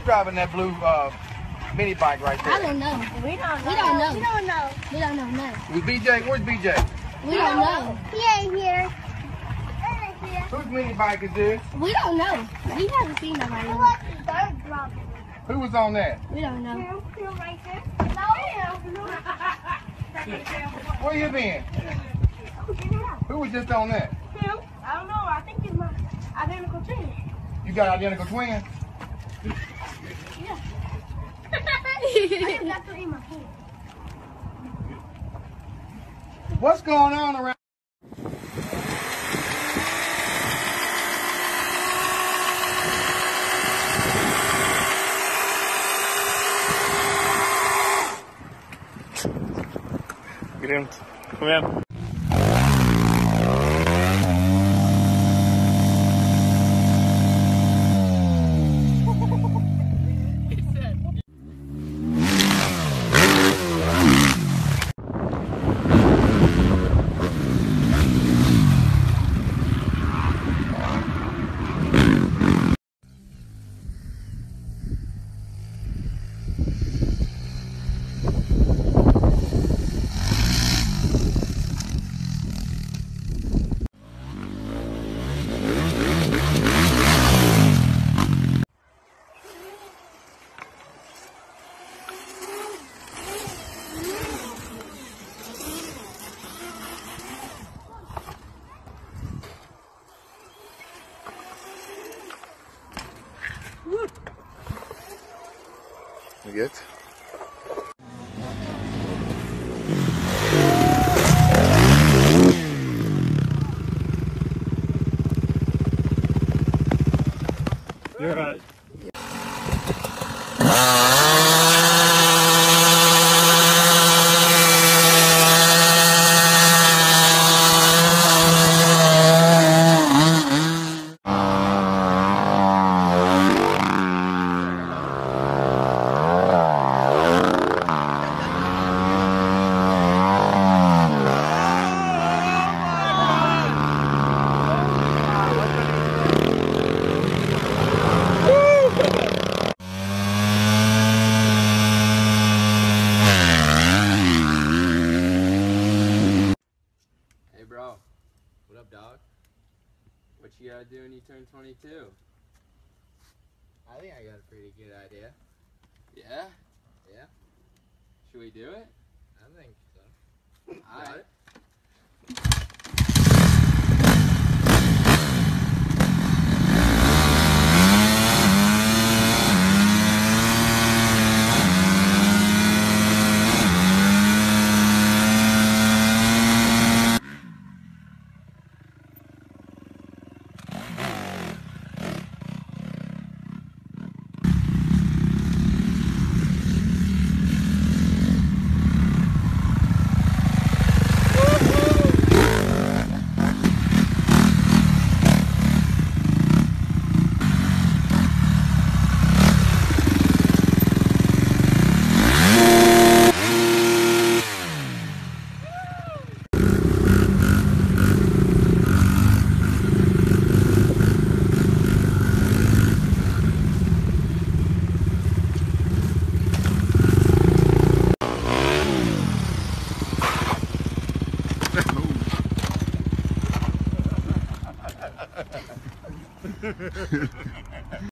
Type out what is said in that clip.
driving that blue mini bike right there? I don't know. We don't know. We don't know. We don't know. We don't know, no. Was BJ? Where's BJ? We don't know. He ain't here. He ain't here. Whose mini bike is this? We don't know. We haven't seen nobody. Who was the third drop? Who was on that? We don't know. Him right there. No, Where you been? Who was just on that? him. I don't know. I think he's my identical twin. You got identical twins? Yeah. I just got to eat my food. What's going on around? Grymt. Kom igen. Good. You're right. Hey bro, what up dog? What you gotta do when you turn 22? I think I got a pretty good idea. Yeah? Yeah? Should we do it? I think so. Alright.